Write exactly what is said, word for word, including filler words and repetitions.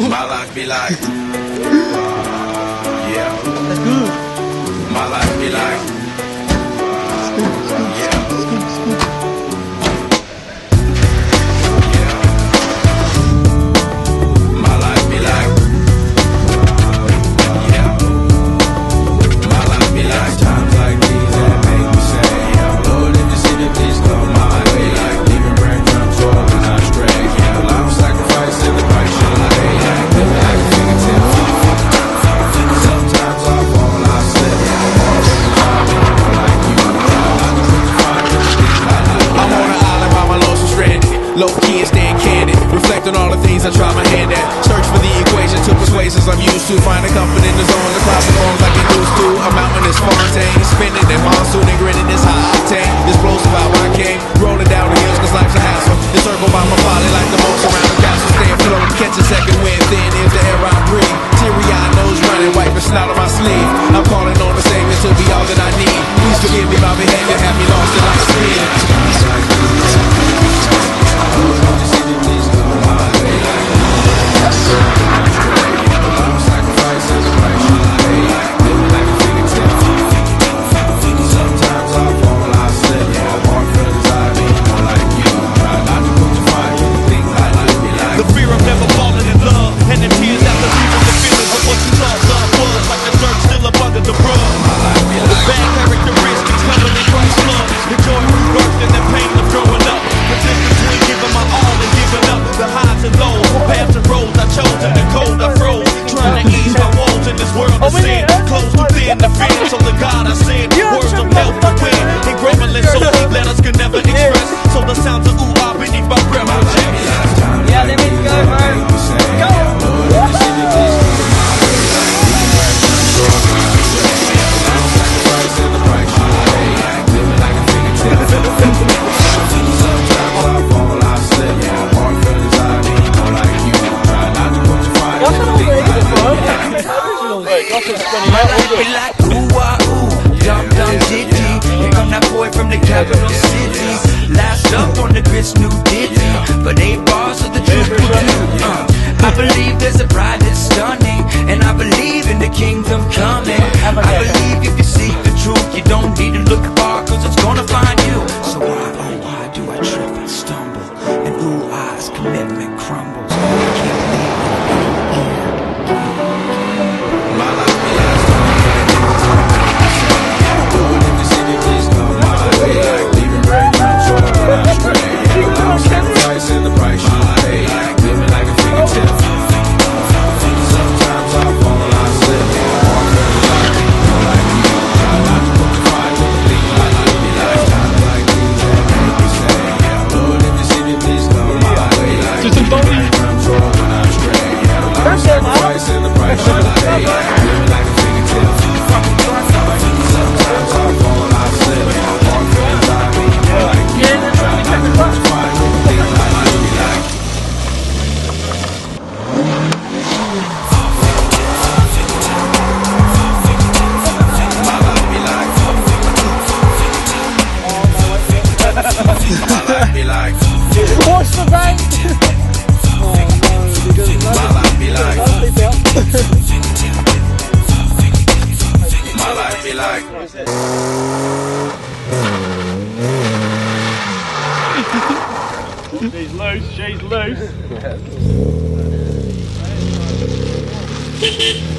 My life be like, yeah. That's good. My life be like, yeah. Low-key and staying candid, reflect on all the things I try my hand at. Search for the equations to persuasions I'm used to. Find a comfort in the zone, the clouds and forms like it used to. A mountain is Fontaine, spinning that monsoon and grinning this high octane. Explosive how I came, rolling down the hills cause life's a hassle. Encircled by my folly like the most around the castle. Stay afloat, catch a second wind, thin is the air I breathe. Teary-eyed nose running, wiping snot on my sleeve. I'm calling on the Savior to be all that I need. Please forgive me my behavior, have me lost in my sleep. Like ooh ah ooh, dum dum ditty. Here come that boy from the capital city. Last up on the grits, new ditty. But eight bars of the truth will do. Uh, I believe there's a bride that's stunning, and I believe in the kingdom coming. I believe if you seek the truth, you don't need to look far, cause it's gonna find you. So why, oh why do I trip and stumble? And ooh ah's commitment crumbles. I can't believe it. What's the bank? Oh no, my life be like, my life be like. She's loose, she's loose.